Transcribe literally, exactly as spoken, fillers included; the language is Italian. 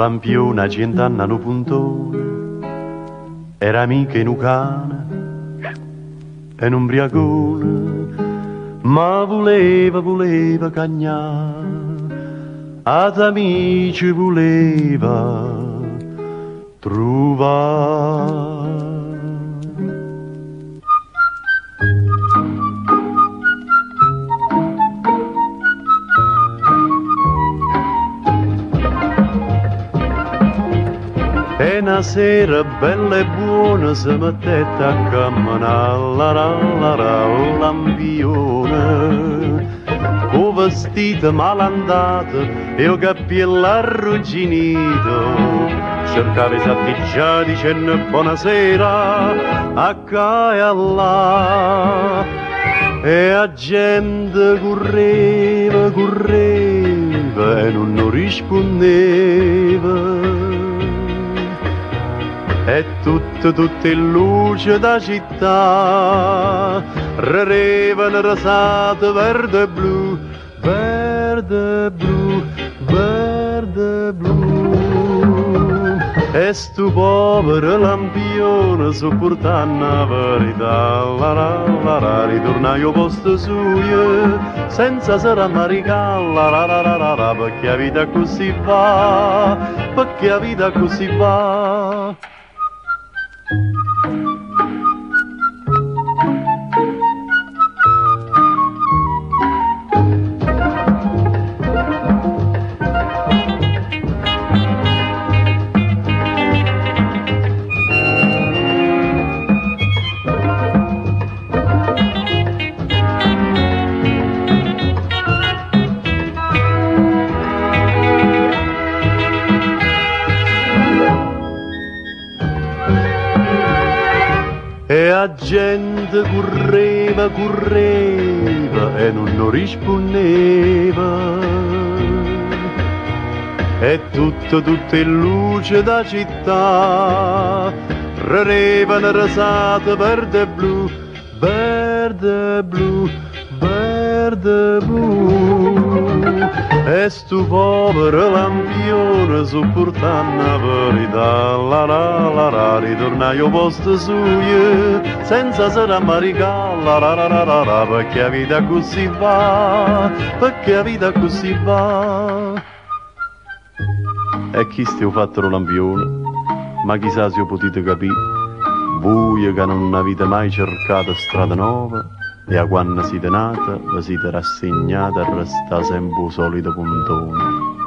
lampione a cent'anni no puntone, era amica in un cane e un ubriacone, ma voleva, voleva cagnare, ad amici voleva trovare. E una sera bella e buona si mettette a camminare al lampione, con vestito malandato e il capello arrugginito, cercava i satticciati dicendo buonasera a qua e a là, e la gente correva, correva e non rispondeva. E tutte, tutte in luce da città rarevano rasate verde e blu, verde e blu, verde e blu. E stu povero lampione sopportando la verità, la la la la, ritorna io posto suo senza se rammaricare, la la la la la la, perché la vita così va, perché la vita così va. E la gente correva, correva e non rispondeva. E tutto, tutto in luce da città rarevano rasate verde e blu, verde e blu, verde e blu. E stu povero lampione sopportando la verità, la la la la, ritorna io posto suo senza se rammaricare, la la la la la la, perché la vita così va, perché la vita così va. E chi stia fatto lo lampione, ma chissà se ho potuto capire, voi che non avete mai cercato strada nuova, e a quando siete nata vi siete rassegnati a restare sempre il solito puntone.